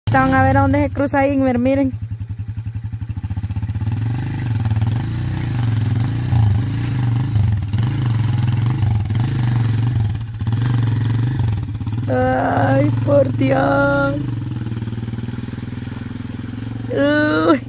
Van a ver a dónde se cruza Ingmer, miren. Ay, por Dios. Uy.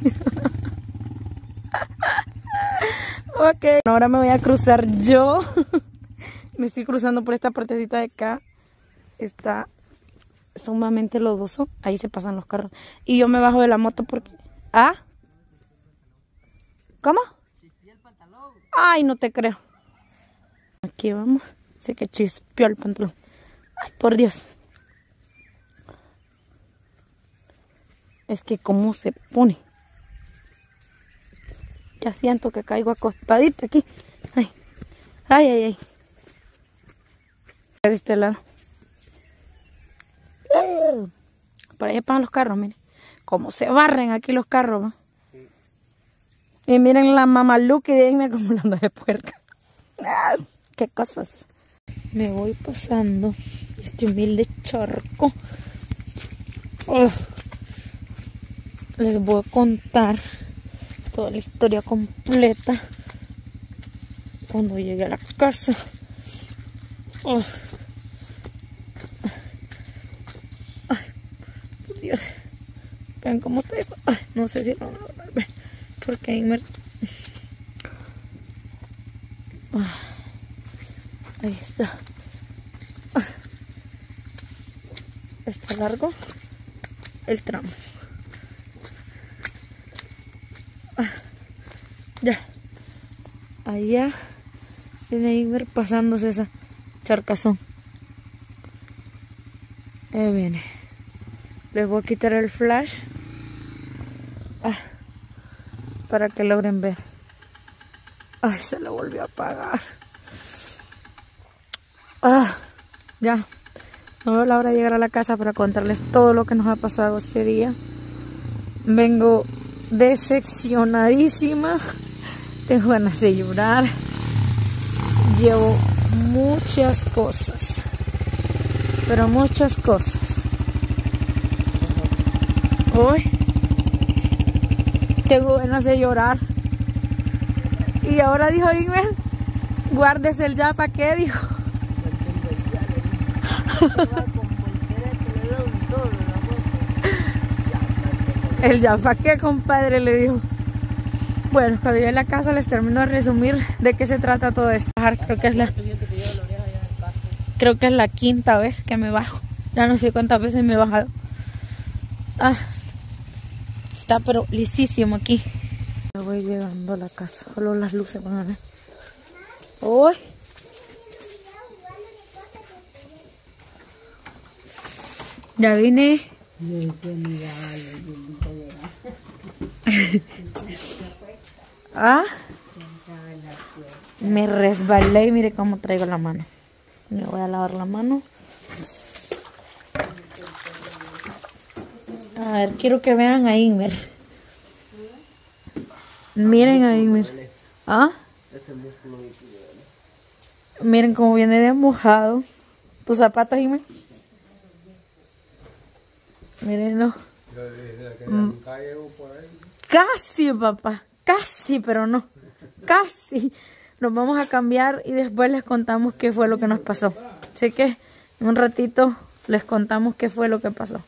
Ok, ahora me voy a cruzar yo. Me estoy cruzando por esta partecita de acá. Está sumamente lodoso. Ahí se pasan los carros. Y yo me bajo de la moto porque... ¿Ah? ¿Cómo? Ay, no te creo. Aquí vamos. Sé que chispeó el pantalón. Ay, por Dios. Es que cómo se pone. Ya siento que caigo acostadita aquí. Ay, ay, ay, ay. De este lado. Por ahí pasan los carros, miren. Cómo se barren aquí los carros, ¿va? Y miren la mamaluca y denme como la anda de puerca. Ah, qué cosas. Me voy pasando este humilde charco. Oh. Les voy a contar toda la historia completa cuando llegue a la casa. Oh. Ay, por Dios. Vean cómo está esto. Ay, no sé si lo van a ver. Porque ahí me... Ahí está. Está largo el tramo. Ya. Allá viene Ingmer pasándose esa charcazón. Ahí viene. Les voy a quitar el flash. Para que logren ver. Ay, se lo volvió a apagar. Ya. No veo la hora de llegar a la casa para contarles todo lo que nos ha pasado este día. Vengo decepcionadísima. Tengo ganas de llorar. Llevo muchas cosas. Pero muchas cosas. Hoy tengo ganas de llorar. Y ahora dijo Ingmer, guárdese el ya para qué, dijo. El ya para qué, compadre, le dijo. Bueno, cuando llegue a la casa les termino de resumir de qué se trata todo esto. Creo que es la quinta vez que me bajo. Ya no sé cuántas veces me he bajado. Está pero lisísimo aquí. Ya voy llegando a la casa. Solo las luces van a ver. ¡Uy! Ya vine. Me resbalé y mire cómo traigo la mano. Me voy a lavar la mano. A ver, quiero que vean a Ingmer. Miren a Ingmer. Miren cómo viene de mojado. ¿Tus zapatos, Ingmer? Mírenlo. Casi, papá. Casi, pero no. Casi. Nos vamos a cambiar y después les contamos qué fue lo que nos pasó. Así que en un ratito les contamos qué fue lo que pasó.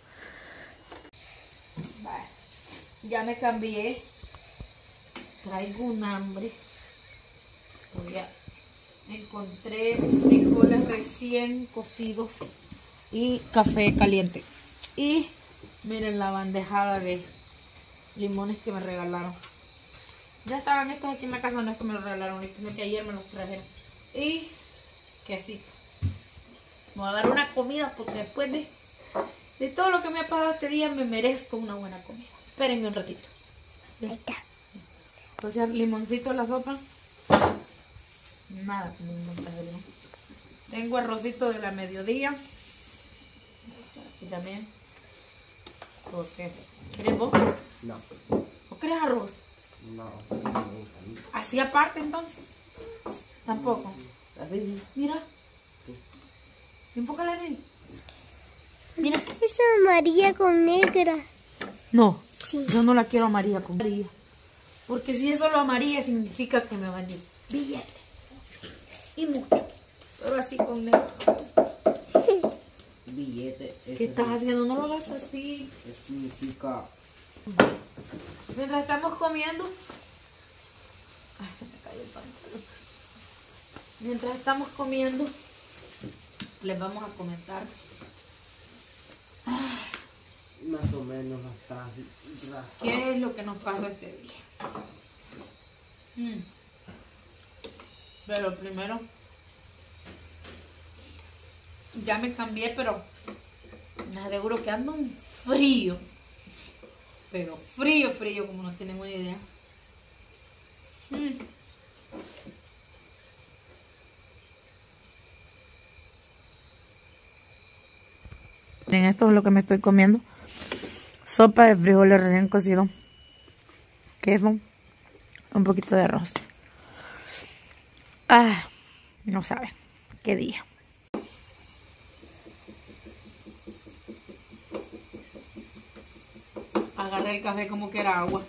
Ya me cambié. Traigo un hambre. Ya encontré frijoles recién cocidos y café caliente. Y miren la bandejada de limones que me regalaron. Ya estaban estos aquí en la casa, no es que me los regalaron, sino que ayer me los trajeron. Y quesito. Me voy a dar una comida porque después de todo lo que me ha pasado este día me merezco una buena comida. Espérenme un ratito. Ahí está. Entonces, limoncito a la sopa. Nada que me montas de limón. Tengo arrocito de la mediodía. Aquí también. ¿Por qué? ¿Quieres vos? No. ¿O querés arroz? No. ¿Así aparte entonces? Tampoco. Así. Mira. ¿Y un poco la nena? Mira. Es amarilla con negra. No, Sí. yo no la quiero amarilla con amarilla. Porque si es solo amarilla significa que me van a ir billete. Y mucho. Pero así con negro. Billete. ¿Qué estás haciendo? No lo hagas así. Eso significa. Mientras estamos comiendo. Ay, se me cayó el pantalón. Mientras estamos comiendo, les vamos a comentar. Más o menos hasta. ¿Qué es lo que nos pasó este día? Pero primero, ya me cambié, pero me aseguro que ando un frío. Pero frío, frío, como no tienen una idea. En esto es lo que me estoy comiendo. Sopa de frijoles recién cocido. Queso. Un poquito de arroz. Ah, no saben. Qué día. Agarré el café como que era agua.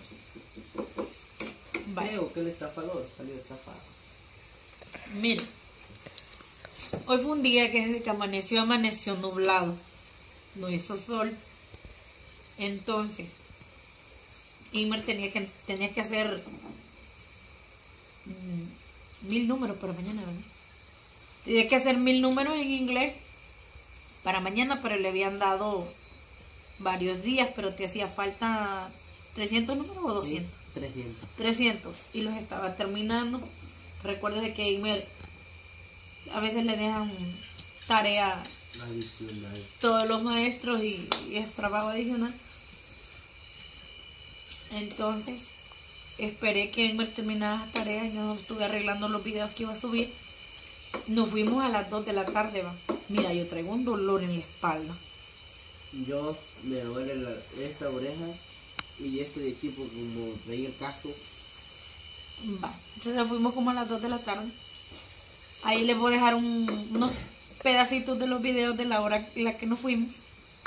Creo que el estafador salió estafado. Mira. Hoy fue un día que desde que amaneció nublado. No hizo sol. Entonces, Imer tenía que hacer 1000 números para mañana, ¿verdad? Tenía que hacer 1000 números en inglés para mañana, pero le habían dado varios días, pero te hacía falta 300 números o 200. Sí, 300. 300 y los estaba terminando. Recuerda de que Imer a veces le dejan tarea Adicional. todos los maestros y es trabajo adicional. Entonces esperé que Imer terminara las tareas. Yo estuve arreglando los videos que iba a subir. Nos fuimos a las 2 de la tarde, va. Mira, yo traigo un dolor en la espalda. Yo me duele esta oreja y este de aquí porque como traía el casco. Va. Entonces nos fuimos como a las 2 de la tarde. Ahí les voy a dejar unos pedacitos de los videos de la hora en la que nos fuimos.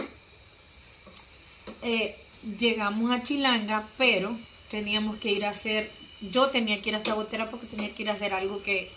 Llegamos a Chilanga, pero teníamos que ir a hacer, yo tenía que ir hasta Gotera porque tenía que ir a hacer algo que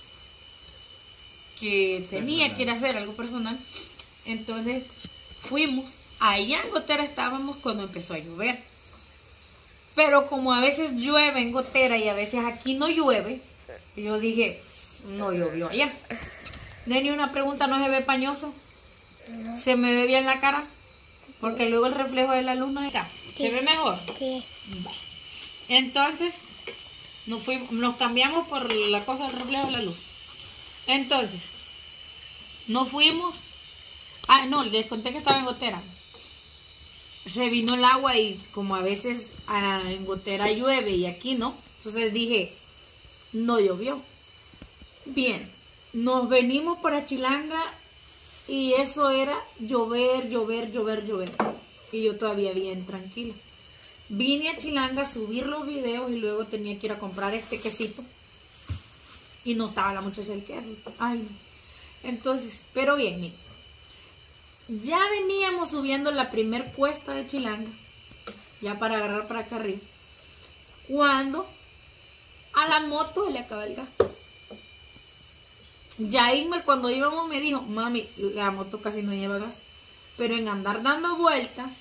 tenía que ir a hacer, algo personal. Entonces fuimos, allá en Gotera estábamos cuando empezó a llover. Pero como a veces llueve en Gotera y a veces aquí no llueve, yo dije, no llovió allá. Neni, una pregunta, ¿no se ve pañoso? No. ¿Se me ve bien la cara? Porque luego el reflejo de la luz no está. ¿Se ve mejor? Sí. Entonces, nos cambiamos por la cosa del reflejo de la luz. Entonces, nos fuimos. Ah, no, les conté que estaba en Gotera. Se vino el agua y como a veces en Gotera llueve y aquí no. Entonces dije, no llovió. Bien, nos venimos para Chilanga y eso era llover, llover, llover, llover. Y yo todavía bien tranquila. Vine a Chilanga a subir los videos y luego tenía que ir a comprar este quesito. Y no estaba la muchacha del queso. Ay, no. Entonces, pero bien, miren. Ya veníamos subiendo la primer cuesta de Chilanga. Ya para agarrar para acá arriba. Cuando a la moto se le acaba el gas. Ya Imer cuando íbamos me dijo, mami, la moto casi no lleva gas. Pero en andar dando vueltas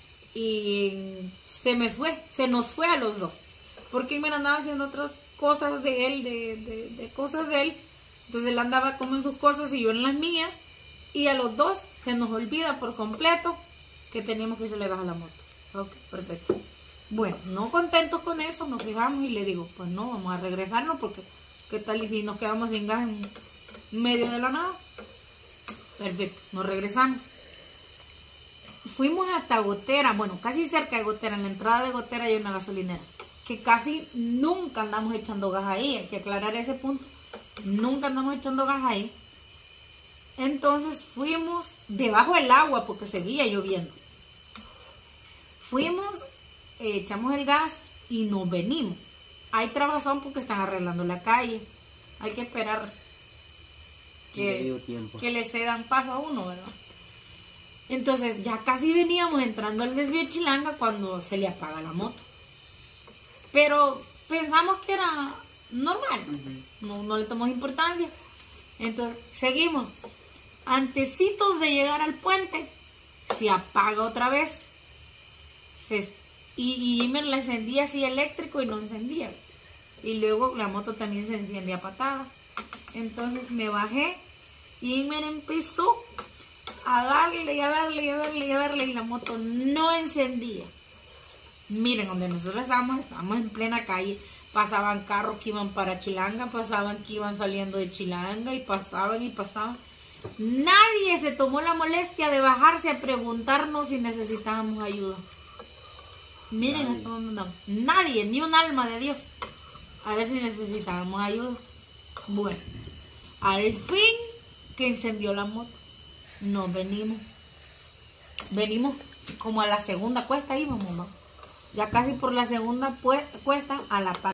se nos fue a los dos. Porque Imer andaba haciendo otras cosas de él, de cosas de él. Entonces él andaba como en sus cosas y yo en las mías. Y a los dos se nos olvida por completo que teníamos que echarle gas a la moto. Ok, perfecto. Bueno, no contentos con eso, nos fijamos y le digo, pues no, vamos a regresarnos porque ¿qué tal y si nos quedamos sin gas en medio de la nada? Perfecto, nos regresamos. Fuimos hasta Gotera, bueno, casi cerca de Gotera, en la entrada de Gotera hay una gasolinera, que casi nunca andamos echando gas ahí, hay que aclarar ese punto, nunca andamos echando gas ahí. Entonces fuimos debajo del agua porque seguía lloviendo. Fuimos, echamos el gas y nos venimos. Hay trabazón porque están arreglando la calle. Hay que esperar que le cedan paso a uno, ¿verdad? Entonces ya casi veníamos entrando al desvío de Chilanga cuando se le apaga la moto. Pero pensamos que era normal, no le tomamos importancia. Entonces seguimos. Antecitos de llegar al puente, se apaga otra vez. Y me la encendía así eléctrico y no encendía. Y luego la moto también se enciende a patada. Entonces me bajé y me empezó a darle y a darle y a darle y a darle y la moto no encendía. Miren, donde nosotros estábamos en plena calle. Pasaban carros que iban para Chilanga, pasaban que iban saliendo de Chilanga y pasaban y pasaban. Nadie se tomó la molestia de bajarse a preguntarnos si necesitábamos ayuda. Miren hasta dónde andamos. Nadie, ni un alma de Dios. A ver si necesitábamos ayuda. Bueno, al fin que encendió la moto, nos venimos. Venimos como a la segunda cuesta, íbamos, mamá. Ya casi por la segunda cuesta a la par.